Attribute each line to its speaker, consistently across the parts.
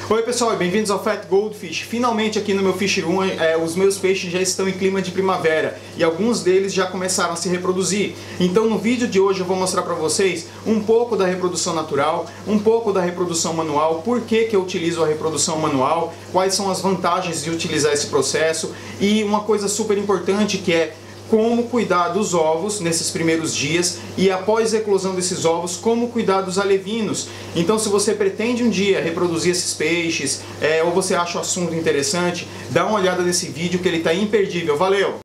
Speaker 1: Oi pessoal, bem-vindos ao Fat Goldfish. Finalmente aqui no meu Fish Room, os meus peixes já estão em clima de primavera e alguns deles já começaram a se reproduzir. Então no vídeo de hoje eu vou mostrar para vocês um pouco da reprodução natural, um pouco da reprodução manual, por que eu utilizo a reprodução manual, quais são as vantagens de utilizar esse processo e uma coisa super importante que é como cuidar dos ovos nesses primeiros dias e após a eclosão desses ovos, como cuidar dos alevinos. Então se você pretende um dia reproduzir esses peixes ou você acha o assunto interessante, dá uma olhada nesse vídeo que ele está imperdível. Valeu!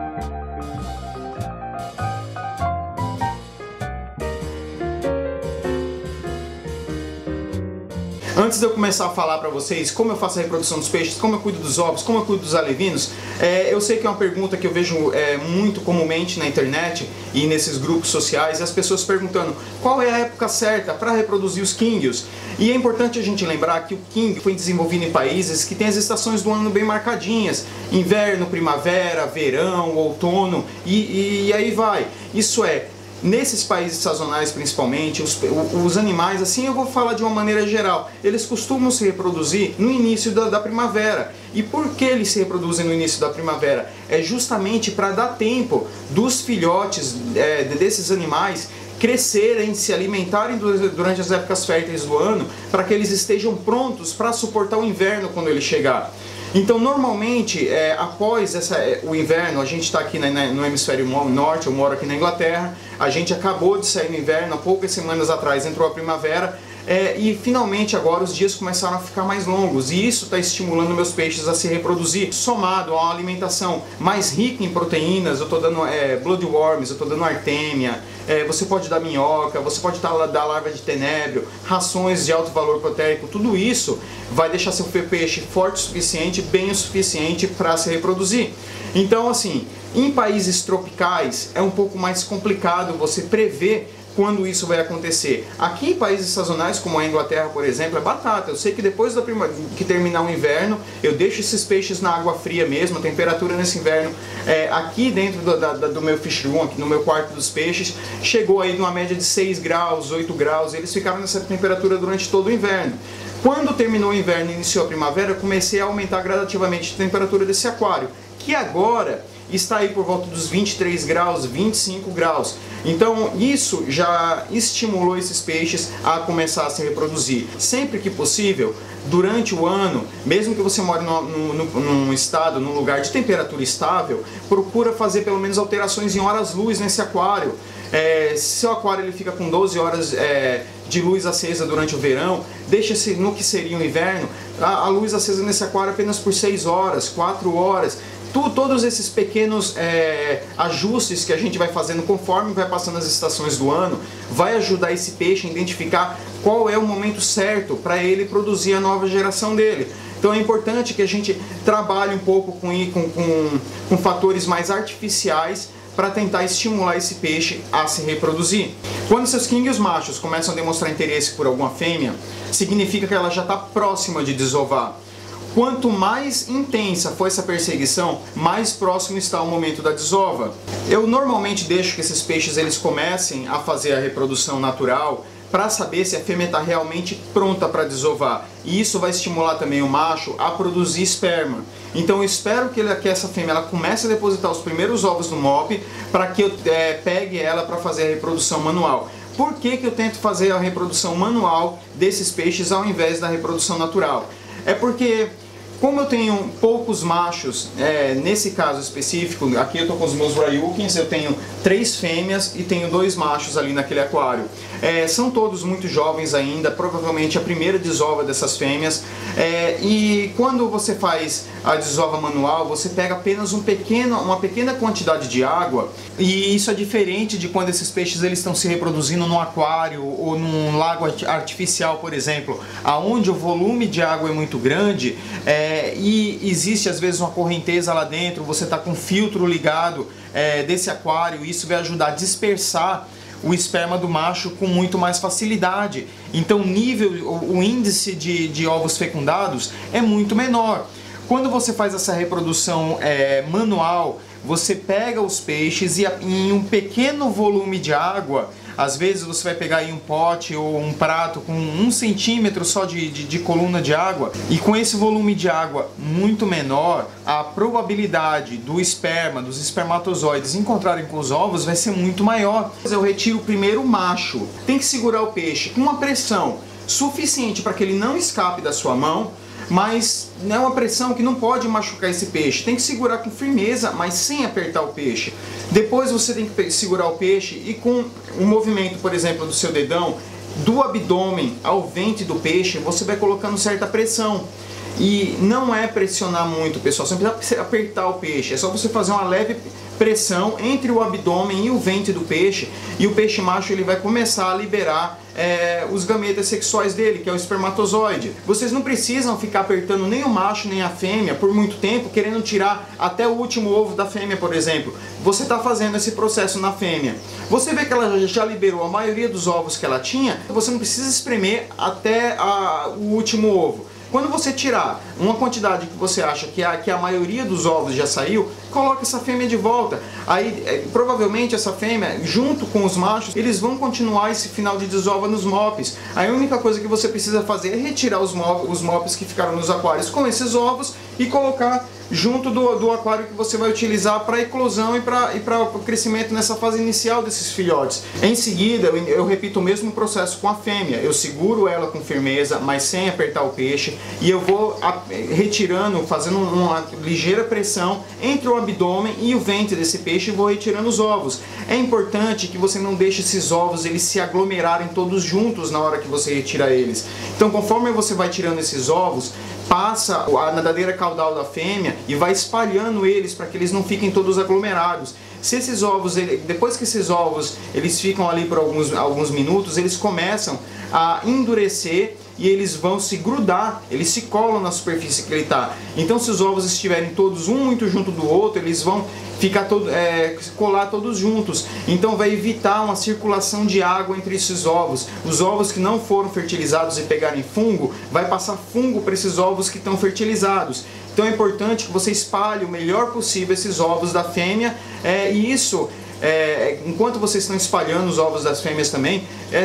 Speaker 1: Antes de eu começar a falar para vocês como eu faço a reprodução dos peixes, como eu cuido dos ovos, como eu cuido dos alevinos, eu sei que é uma pergunta que eu vejo muito comumente na internet e nesses grupos sociais, as pessoas perguntando qual é a época certa para reproduzir os kingios. E é importante a gente lembrar que o king foi desenvolvido em países que têm as estações do ano bem marcadinhas, inverno, primavera, verão, outono e aí vai. Isso é, nesses países sazonais principalmente, os animais, assim eu vou falar de uma maneira geral, eles costumam se reproduzir no início da primavera. E por que eles se reproduzem no início da primavera? É justamente para dar tempo dos filhotes desses animais crescerem, se alimentarem durante as épocas férteis do ano, para que eles estejam prontos para suportar o inverno quando ele chegar. Então, normalmente, após o inverno, a gente está aqui no hemisfério norte, eu moro aqui na Inglaterra, a gente acabou de sair no inverno, há poucas semanas atrás entrou a primavera, e finalmente agora os dias começaram a ficar mais longos, e isso está estimulando meus peixes a se reproduzir. Somado a uma alimentação mais rica em proteínas, eu estou dando bloodworms, eu estou dando artêmia, você pode dar minhoca, você pode dar larva de tenébrio, rações de alto valor proteico, tudo isso vai deixar seu peixe forte o suficiente, bem o suficiente para se reproduzir. Então assim, em países tropicais é um pouco mais complicado você prever quando isso vai acontecer. Aqui em países sazonais, como a Inglaterra, por exemplo, é batata. Eu sei que depois que terminar o inverno, eu deixo esses peixes na água fria mesmo, a temperatura nesse inverno, aqui dentro do meu fish room, aqui no meu quarto dos peixes, chegou aí numa média de 6 graus, 8 graus, eles ficaram nessa temperatura durante todo o inverno. Quando terminou o inverno e iniciou a primavera, eu comecei a aumentar gradativamente a temperatura desse aquário, que agora está aí por volta dos 23 graus, 25 graus. Então isso já estimulou esses peixes a começar a se reproduzir. Sempre que possível, durante o ano, mesmo que você more num estado, num lugar de temperatura estável, procura fazer pelo menos alterações em horas-luz nesse aquário. Se seu aquário ele fica com 12 horas de luz acesa durante o verão, deixa-se no que seria o inverno, a luz acesa nesse aquário apenas por 6 horas, 4 horas. Todos esses pequenos ajustes que a gente vai fazendo conforme vai passando as estações do ano, vai ajudar esse peixe a identificar qual é o momento certo para ele produzir a nova geração dele. Então é importante que a gente trabalhe um pouco com fatores mais artificiais para tentar estimular esse peixe a se reproduzir. Quando seus kingios machos começam a demonstrar interesse por alguma fêmea, significa que ela já está próxima de desovar. Quanto mais intensa for essa perseguição, mais próximo está o momento da desova. Eu normalmente deixo que esses peixes eles comecem a fazer a reprodução natural para saber se a fêmea está realmente pronta para desovar. E isso vai estimular também o macho a produzir esperma. Então eu espero que essa fêmea ela comece a depositar os primeiros ovos no MOP para que eu pegue ela para fazer a reprodução manual. Por que eu tento fazer a reprodução manual desses peixes ao invés da reprodução natural? É porque, como eu tenho poucos machos, nesse caso específico, aqui eu estou com os meus Ryukins, eu tenho 3 fêmeas e tenho 2 machos ali naquele aquário. São todos muito jovens ainda, provavelmente a primeira desova dessas fêmeas. E quando você faz a desova manual, você pega apenas uma pequena quantidade de água, e isso é diferente de quando esses peixes eles estão se reproduzindo num aquário ou num lago artificial, por exemplo, aonde o volume de água é muito grande e existe às vezes uma correnteza lá dentro, você está com um filtro ligado desse aquário, e isso vai ajudar a dispersar o esperma do macho com muito mais facilidade. Então o índice de ovos fecundados é muito menor. Quando você faz essa reprodução manual, você pega os peixes e em um pequeno volume de água, Às vezes você vai pegar aí um pote ou um prato com 1 centímetro só de coluna de água, e com esse volume de água muito menor, a probabilidade do esperma, dos espermatozoides encontrarem com os ovos vai ser muito maior. Eu retiro primeiro o macho. Tem que segurar o peixe com uma pressão suficiente para que ele não escape da sua mão, mas não é uma pressão que não pode machucar esse peixe. Tem que segurar com firmeza, mas sem apertar o peixe. Depois você tem que segurar o peixe e com um movimento, por exemplo, do seu dedão, do abdômen ao ventre do peixe, você vai colocando certa pressão. E não é pressionar muito, pessoal, você não precisa apertar o peixe, é só você fazer uma leve pressão entre o abdômen e o ventre do peixe, e o peixe macho ele vai começar a liberar os gametas sexuais dele, que é o espermatozoide. Vocês não precisam ficar apertando nem o macho nem a fêmea por muito tempo, querendo tirar até o último ovo da fêmea, por exemplo. Você está fazendo esse processo na fêmea. Você vê que ela já liberou a maioria dos ovos que ela tinha, você não precisa espremer até o último ovo. Quando você tirar uma quantidade que você acha que a maioria dos ovos já saiu, coloca essa fêmea de volta. Aí, provavelmente, essa fêmea, junto com os machos, eles vão continuar esse final de desova nos MOPs. Aí a única coisa que você precisa fazer é retirar os MOPs que ficaram nos aquários com esses ovos e colocar junto do aquário que você vai utilizar para eclosão e para o crescimento nessa fase inicial desses filhotes. Em seguida, eu repito o mesmo processo com a fêmea. Eu seguro ela com firmeza, mas sem apertar o peixe, e eu vou retirando, fazendo uma ligeira pressão entre o abdômen e o ventre desse peixe, e vou retirando os ovos. É importante que você não deixe esses ovos eles se aglomerarem todos juntos na hora que você retira eles. Então, conforme você vai tirando esses ovos, passa a nadadeira caudal da fêmea e vai espalhando eles para que eles não fiquem todos aglomerados. Se esses ovos, depois que esses ovos eles ficam ali por alguns minutos, eles começam a endurecer e eles vão se grudar, eles se colam na superfície que ele está. Então, se os ovos estiverem todos um muito junto do outro, eles vão ficar colar todos juntos. Então vai evitar uma circulação de água entre esses ovos. Os ovos que não foram fertilizados e pegarem fungo, vai passar fungo para esses ovos que estão fertilizados. Então é importante que você espalhe o melhor possível esses ovos da fêmea, e isso, enquanto vocês estão espalhando os ovos das fêmeas também,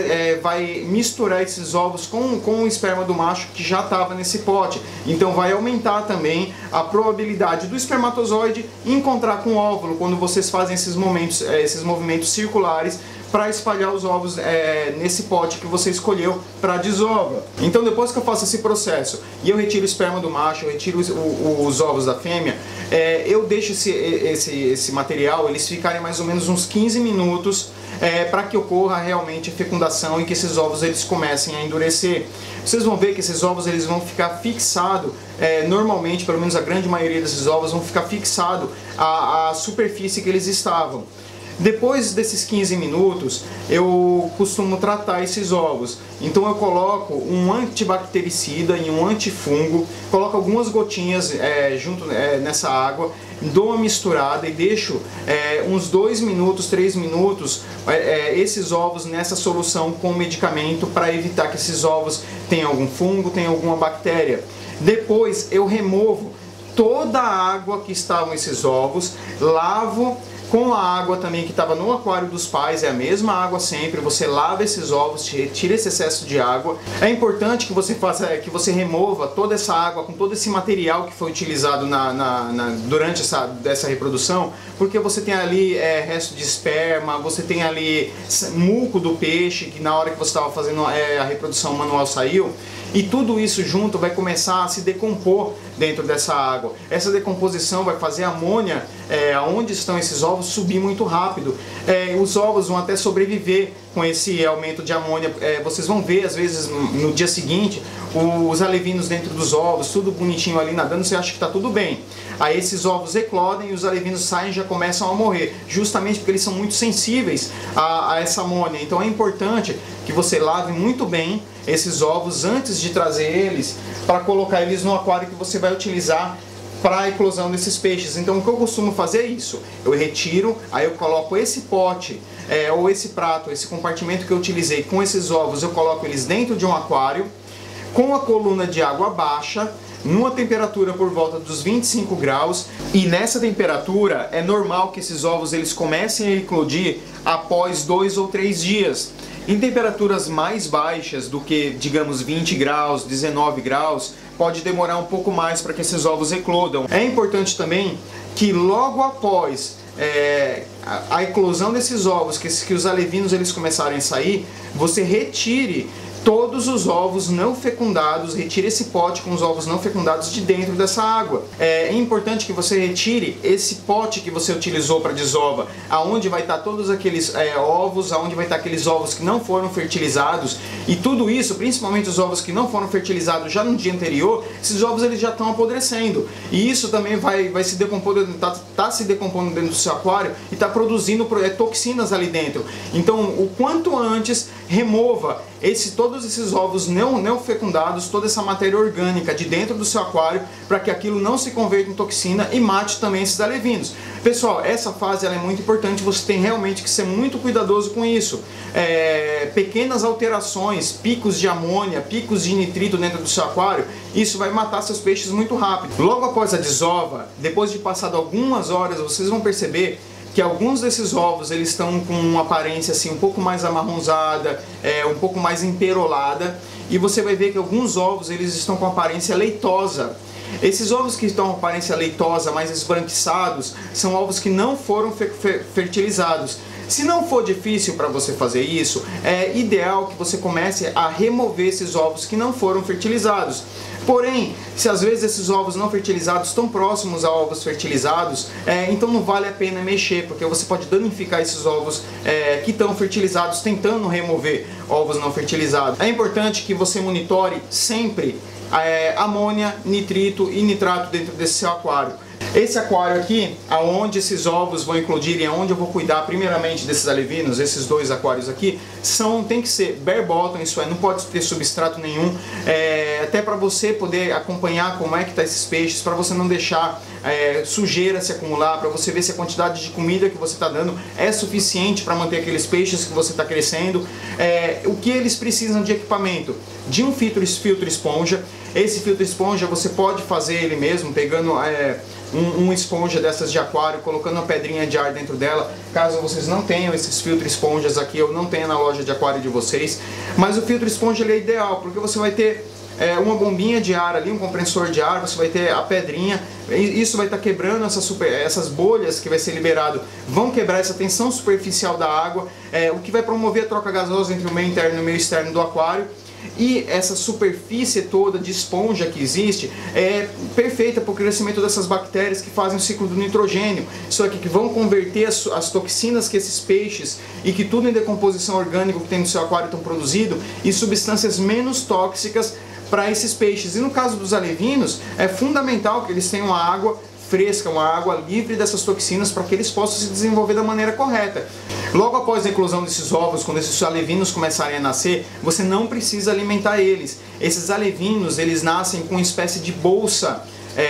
Speaker 1: vai misturar esses ovos com o esperma do macho que já estava nesse pote. Então vai aumentar também a probabilidade do espermatozoide encontrar com o óvulo quando vocês fazem esses movimentos circulares para espalhar os ovos nesse pote que você escolheu para desova. Então, depois que eu faço esse processo e eu retiro o esperma do macho, eu retiro os ovos da fêmea, eu deixo esse material eles ficarem mais ou menos uns 15 minutos para que ocorra realmente a fecundação e que esses ovos eles comecem a endurecer. Vocês vão ver que esses ovos eles vão ficar fixados, normalmente, pelo menos a grande maioria desses ovos vão ficar fixados à superfície que eles estavam. Depois desses 15 minutos, eu costumo tratar esses ovos. Então eu coloco um antibactericida e um antifungo, coloco algumas gotinhas junto nessa água, dou uma misturada e deixo uns 2 minutos, 3 minutos esses ovos nessa solução com medicamento para evitar que esses ovos tenham algum fungo, tenham alguma bactéria. Depois eu removo toda a água que estavam esses ovos, lavo com a água também que estava no aquário dos pais, é a mesma água sempre, você lava esses ovos, tira esse excesso de água. É importante que você remova toda essa água com todo esse material que foi utilizado durante essa reprodução, porque você tem ali resto de esperma, você tem ali muco do peixe, que na hora que você estava fazendo a reprodução manual saiu, e tudo isso junto vai começar a se decompor dentro dessa água. Essa decomposição vai fazer a amônia, onde estão esses ovos, subir muito rápido. Os ovos vão até sobreviver com esse aumento de amônia. Vocês vão ver, às vezes, no dia seguinte, os alevinos dentro dos ovos, tudo bonitinho ali nadando, você acha que está tudo bem. Aí esses ovos eclodem e os alevinos saem e já começam a morrer, justamente porque eles são muito sensíveis a essa amônia. Então é importante que você lave muito bem esses ovos antes de trazer eles para colocar eles no aquário que você vai utilizar para a eclosão desses peixes. Então o que eu costumo fazer é isso: eu retiro, aí eu coloco esse pote ou esse prato, esse compartimento que eu utilizei com esses ovos, eu coloco eles dentro de um aquário, com a coluna de água baixa, numa temperatura por volta dos 25 graus, e nessa temperatura é normal que esses ovos eles comecem a eclodir após 2 ou 3 dias. Em temperaturas mais baixas do que, digamos, 20 graus, 19 graus, pode demorar um pouco mais para que esses ovos eclodam. É importante também que logo após a eclosão desses ovos, que os alevinos eles começarem a sair, você retire todos os ovos não fecundados, retire esse pote com os ovos não fecundados de dentro dessa água. É importante que você retire esse pote que você utilizou para desova, aonde vai estar todos aqueles ovos, aonde vai estar aqueles ovos que não foram fertilizados, e tudo isso, principalmente os ovos que não foram fertilizados já no dia anterior, esses ovos eles já estão apodrecendo, e isso também vai se decompondo, tá se decompondo dentro do seu aquário e está produzindo toxinas ali dentro. Então, o quanto antes remova todos esses ovos não fecundados, toda essa matéria orgânica de dentro do seu aquário, para que aquilo não se converta em toxina e mate também esses alevinos. Pessoal, essa fase ela é muito importante, você tem realmente que ser muito cuidadoso com isso. Pequenas alterações, picos de amônia, picos de nitrito dentro do seu aquário, isso vai matar seus peixes muito rápido. Logo após a desova, depois de passado algumas horas, vocês vão perceber que alguns desses ovos eles estão com uma aparência assim um pouco mais amarronzada, um pouco mais emperolada, e você vai ver que alguns ovos eles estão com aparência leitosa. Esses ovos que estão com aparência leitosa, mais esbranquiçados, são ovos que não foram fertilizados. Se não for difícil para você fazer isso, é ideal que você comece a remover esses ovos que não foram fertilizados. Porém, se às vezes esses ovos não fertilizados estão próximos a ovos fertilizados, então não vale a pena mexer, porque você pode danificar esses ovos que estão fertilizados tentando remover ovos não fertilizados. É importante que você monitore sempre amônia, nitrito e nitrato dentro desse seu aquário. Esse aquário aqui, aonde esses ovos vão eclodir e aonde eu vou cuidar primeiramente desses alevinos, esses dois aquários aqui, tem que ser bare bottom, isso não pode ter substrato nenhum, até para você poder acompanhar como é que tá esses peixes, para você não deixar sujeira se acumular, para você ver se a quantidade de comida que você está dando é suficiente para manter aqueles peixes que você está crescendo. O que eles precisam de equipamento? De um filtro esponja. Esse filtro esponja você pode fazer ele mesmo, pegando uma esponja dessas de aquário, colocando uma pedrinha de ar dentro dela, caso vocês não tenham esses filtros esponjas aqui, ou não tenha na loja de aquário de vocês. Mas o filtro esponja ele é ideal, porque você vai ter uma bombinha de ar ali, um compressor de ar, você vai ter a pedrinha, isso vai estar quebrando essas bolhas que vai ser liberado, vão quebrar essa tensão superficial da água, o que vai promover a troca gasosa entre o meio interno e o meio externo do aquário. E essa superfície toda de esponja que existe é perfeita para o crescimento dessas bactérias que fazem o ciclo do nitrogênio. Isso aqui que vão converter as toxinas que esses peixes e que tudo em decomposição orgânica que tem no seu aquário estão produzindo em substâncias menos tóxicas para esses peixes. E no caso dos alevinos, é fundamental que eles tenham uma água fresca, uma água livre dessas toxinas, para que eles possam se desenvolver da maneira correta. Logo após a eclosão desses ovos, quando esses alevinos começarem a nascer, você não precisa alimentar eles. Esses alevinos, eles nascem com uma espécie de bolsa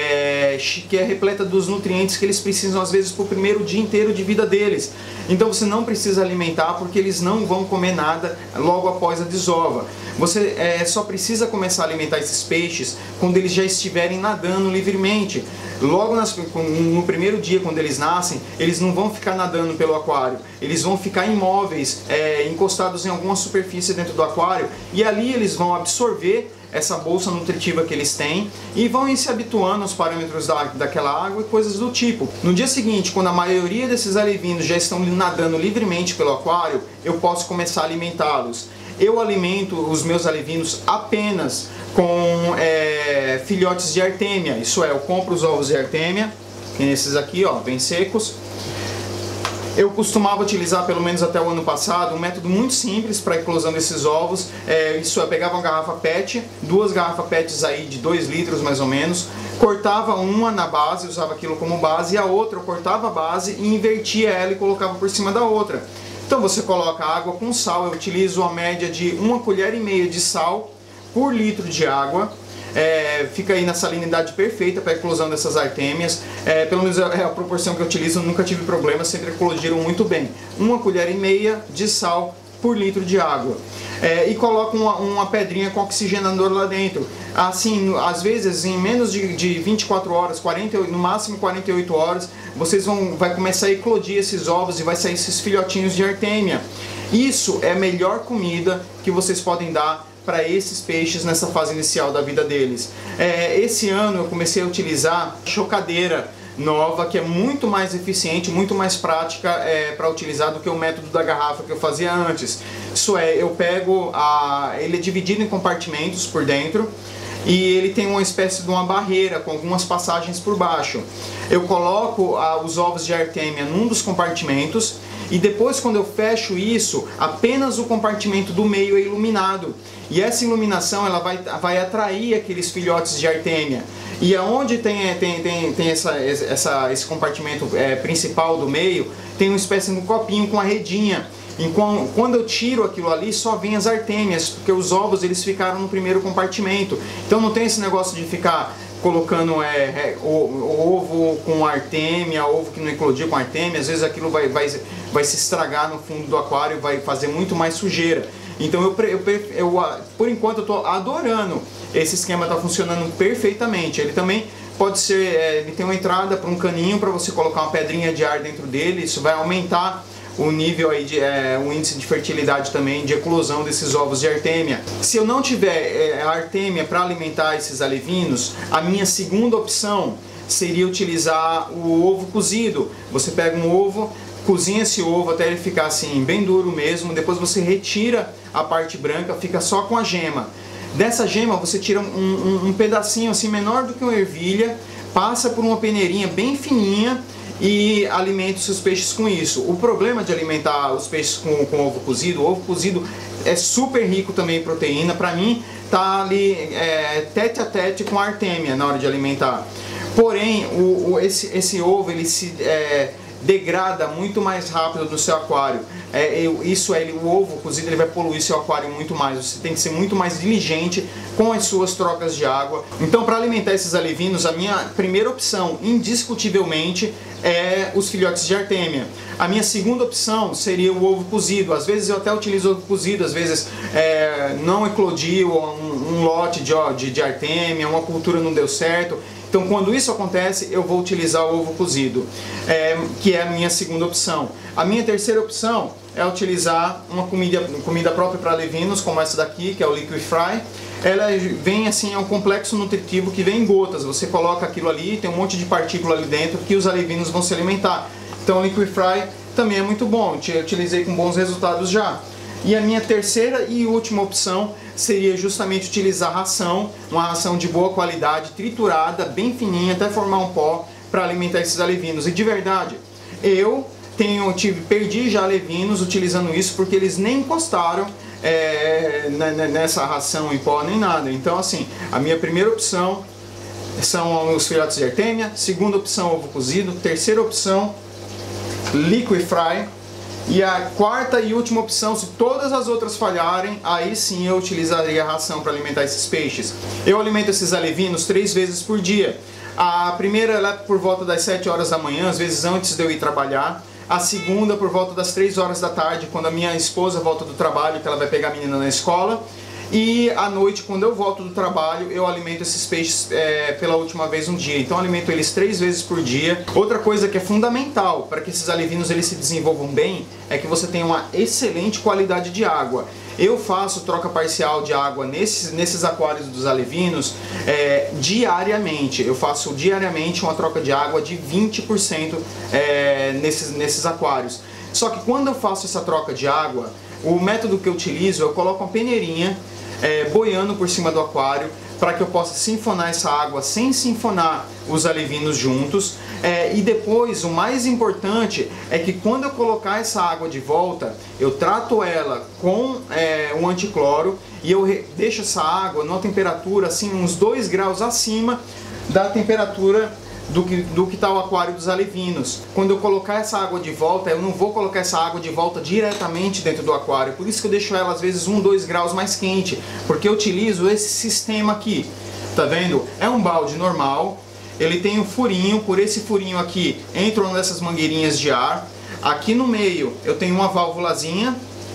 Speaker 1: que é repleta dos nutrientes que eles precisam às vezes para o primeiro dia inteiro de vida deles. Então você não precisa alimentar, porque eles não vão comer nada logo após a desova. Você só precisa começar a alimentar esses peixes quando eles já estiverem nadando livremente. Logo no primeiro dia, quando eles nascem, eles não vão ficar nadando pelo aquário, eles vão ficar imóveis, encostados em alguma superfície dentro do aquário, e ali eles vão absorver essa bolsa nutritiva que eles têm e vão ir se habituando aos parâmetros daquela água e coisas do tipo. No dia seguinte, quando a maioria desses alevinos já estão nadando livremente pelo aquário, eu posso começar a alimentá-los. Eu alimento os meus alevinos apenas com filhotes de artêmia, isso é, eu compro os ovos de artêmia, que nesses aqui, ó, bem secos. Eu costumava utilizar, pelo menos até o ano passado, um método muito simples para a eclosão desses ovos. Isso é, pegava uma garrafa PET, duas garrafas PETs aí de 2 litros mais ou menos, cortava uma na base, usava aquilo como base, e a outra eu cortava a base e invertia ela e colocava por cima da outra. Então você coloca água com sal, eu utilizo uma média de 1,5 colheres de sal por litro de água. Fica aí na salinidade perfeita para a eclosão dessas artêmias. Pelo menos é a proporção que eu utilizo, nunca tive problema, sempre eclodiram muito bem. 1,5 colheres de sal por litro de água. E coloco uma pedrinha com oxigenador lá dentro. Assim, às vezes em menos de 24 horas, no máximo 48 horas, vai começar a eclodir esses ovos e vai sair esses filhotinhos de artêmia. Isso é a melhor comida que vocês podem dar para esses peixes nessa fase inicial da vida deles. Esse ano eu comecei a utilizar chocadeira nova, que é muito mais eficiente, muito mais prática para utilizar do que o método da garrafa que eu fazia antes. Isso é, eu pego, ele é dividido em compartimentos por dentro e ele tem uma espécie de uma barreira com algumas passagens por baixo. Eu coloco os ovos de artêmia num dos compartimentos e depois, quando eu fecho isso, apenas o compartimento do meio é iluminado. E essa iluminação ela vai atrair aqueles filhotes de artêmia. E aonde tem esse compartimento principal do meio, tem uma espécie de um copinho com a redinha. Então, quando eu tiro aquilo ali, só vem as artêmias, porque os ovos eles ficaram no primeiro compartimento. Então não tem esse negócio de ficar colocando ovo com artêmia, ovo que não eclodiu com artêmia. Às vezes aquilo vai se estragar no fundo do aquário e vai fazer muito mais sujeira. Então por enquanto eu estou adorando. Esse esquema está funcionando perfeitamente. Ele também pode ser, ele tem uma entrada para um caninho para você colocar uma pedrinha de ar dentro dele. Isso vai aumentar o nível aí o índice de fertilidade também, de eclosão desses ovos de artêmia. Se eu não tiver artêmia para alimentar esses alevinos, a minha segunda opção seria utilizar o ovo cozido. Você pega um ovo, cozinha esse ovo até ele ficar assim bem duro mesmo, depois você retira a parte branca, fica só com a gema. Dessa gema você tira um pedacinho assim menor do que uma ervilha, passa por uma peneirinha bem fininha e alimenta os seus peixes com isso. O problema de alimentar os peixes com ovo cozido, o ovo cozido é super rico também em proteína. Para mim tá ali tete a tete com a artêmia na hora de alimentar. Porém esse ovo ele se degrada muito mais rápido no seu aquário. O ovo cozido ele vai poluir seu aquário muito mais. Você tem que ser muito mais diligente com as suas trocas de água. Então, para alimentar esses alevinos, a minha primeira opção, indiscutivelmente, é os filhotes de artêmia. A minha segunda opção seria o ovo cozido. Às vezes eu até utilizo ovo cozido, às vezes não eclodiu um lote de artêmia, uma cultura não deu certo. Então, quando isso acontece, eu vou utilizar o ovo cozido, que é a minha segunda opção. A minha terceira opção é utilizar uma comida própria para alevinos, como essa daqui, que é o Liquid Fry. Ela vem assim, é um complexo nutritivo que vem em gotas. Você coloca aquilo ali, tem um monte de partícula ali dentro que os alevinos vão se alimentar. Então, o Liquid Fry também é muito bom, eu utilizei com bons resultados já. E a minha terceira e última opção seria justamente utilizar ração, uma ração de boa qualidade, triturada, bem fininha, até formar um pó, para alimentar esses alevinos. E de verdade, eu perdi já alevinos utilizando isso, porque eles nem encostaram nessa ração em pó nem nada. Então assim, a minha primeira opção são os filhotes de artêmia, segunda opção ovo cozido, terceira opção Liquid Fry. E a quarta e última opção, se todas as outras falharem, aí sim eu utilizaria a ração para alimentar esses peixes. Eu alimento esses alevinos 3 vezes por dia. A primeira é por volta das 7 horas da manhã, às vezes antes de eu ir trabalhar. A segunda por volta das 3 horas da tarde, quando a minha esposa volta do trabalho, que ela vai pegar a menina na escola. E à noite, quando eu volto do trabalho, eu alimento esses peixes pela última vez um dia. Então eu alimento eles 3 vezes por dia. Outra coisa que é fundamental para que esses alevinos eles se desenvolvam bem é que você tenha uma excelente qualidade de água. Eu faço troca parcial de água nesses aquários dos alevinos diariamente. Eu faço diariamente uma troca de água de 20% nesses aquários. Só que quando eu faço essa troca de água, o método que eu utilizo, eu coloco uma peneirinha boiando por cima do aquário para que eu possa sinfonar essa água sem sinfonar os alevinos juntos. E depois, o mais importante é que quando eu colocar essa água de volta, eu trato ela com um anticloro e eu deixo essa água numa temperatura assim, uns 2 graus acima da temperatura do que está o aquário dos alevinos. Quando eu colocar essa água de volta, eu não vou colocar essa água de volta diretamente dentro do aquário, por isso que eu deixo ela às vezes 1, 2 graus mais quente, porque eu utilizo esse sistema aqui, tá vendo? É um balde normal, ele tem um furinho, por esse furinho aqui entra uma dessas mangueirinhas de ar, aqui no meio eu tenho uma válvulazinha,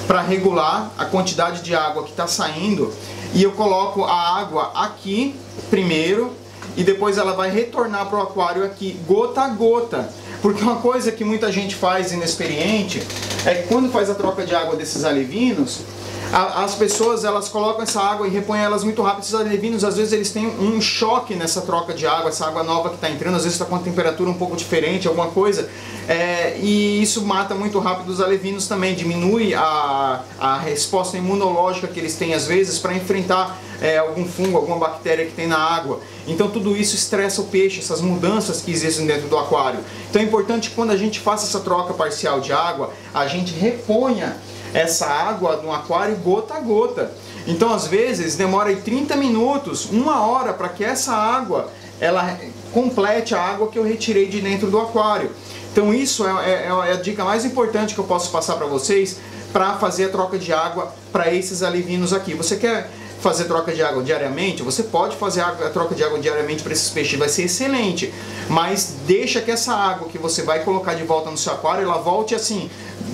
Speaker 1: para regular a quantidade de água que está saindo, e eu coloco a água aqui primeiro e depois ela vai retornar para o aquário aqui, gota a gota. Porque uma coisa que muita gente faz inexperiente é que quando faz a troca de água desses alevinos, as pessoas elas colocam essa água e repõem elas muito rápido. Esses alevinos, às vezes, eles têm um choque nessa troca de água, essa água nova que está entrando, às vezes está com uma temperatura um pouco diferente, alguma coisa, e isso mata muito rápido os alevinos também, diminui a resposta imunológica que eles têm, às vezes, para enfrentar algum fungo, alguma bactéria que tem na água. Então tudo isso estressa o peixe, essas mudanças que existem dentro do aquário. Então é importante que quando a gente faça essa troca parcial de água, a gente reponha essa água no aquário gota a gota. Então às vezes demora aí 30 minutos, 1 hora para que essa água ela complete a água que eu retirei de dentro do aquário. Então isso é a dica mais importante que eu posso passar para vocês para fazer a troca de água para esses alevinos aqui. Você quer fazer troca de água diariamente? Você pode fazer a troca de água diariamente para esses peixes, vai ser excelente, mas deixa que essa água que você vai colocar de volta no seu aquário, ela volte assim,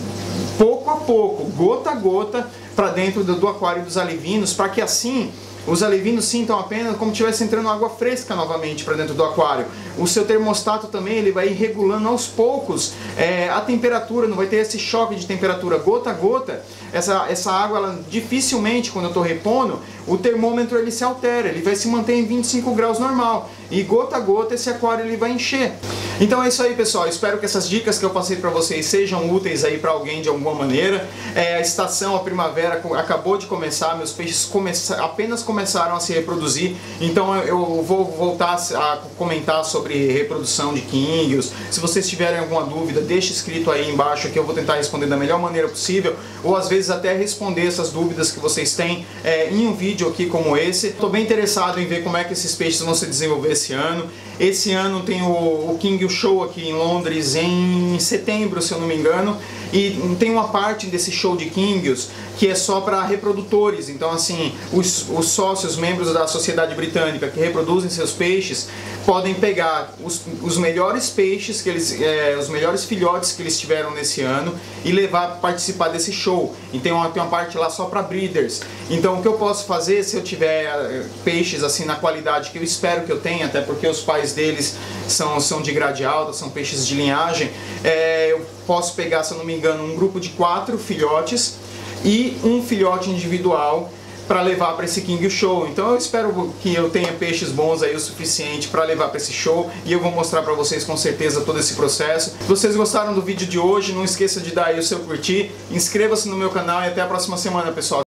Speaker 1: pouco a pouco, gota a gota, para dentro do aquário dos alevinos, para que assim os alevinos sintam apenas como se estivesse entrando água fresca novamente para dentro do aquário. O seu termostato também ele vai ir regulando aos poucos a temperatura, não vai ter esse choque de temperatura gota a gota. Essa água, ela, dificilmente, quando eu estou repondo, o termômetro ele se altera, ele vai se manter em 25 graus normal. E gota a gota esse aquário ele vai encher. Então é isso aí, pessoal. Espero que essas dicas que eu passei para vocês sejam úteis aí para alguém de alguma maneira. A estação, a primavera acabou de começar, meus peixes apenas começaram a se reproduzir. Então eu vou voltar a comentar sobre reprodução de kingios. Se vocês tiverem alguma dúvida, deixe escrito aí embaixo que eu vou tentar responder da melhor maneira possível. Ou às vezes até responder essas dúvidas que vocês têm em um vídeo aqui como esse. Estou bem interessado em ver como é que esses peixes vão se desenvolver esse ano. Esse ano tem o Kingio Show aqui em Londres em setembro, se eu não me engano, e tem uma parte desse show de Kingios que é só para reprodutores. Então assim, os sócios, membros da sociedade britânica que reproduzem seus peixes podem pegar os melhores peixes, os melhores filhotes que eles tiveram nesse ano e levar para participar desse show. E tem uma parte lá só para breeders. Então o que eu posso fazer, se eu tiver peixes assim na qualidade que eu espero que eu tenha, até porque os pais deles são de grade alta, são peixes de linhagem, eu posso pegar, se eu não me engano, um grupo de 4 filhotes e um filhote individual para levar para esse Kingio Show. Então eu espero que eu tenha peixes bons aí o suficiente para levar para esse show, e eu vou mostrar para vocês com certeza todo esse processo. Se vocês gostaram do vídeo de hoje, não esqueça de dar aí o seu curtir, inscreva-se no meu canal e até a próxima semana, pessoal.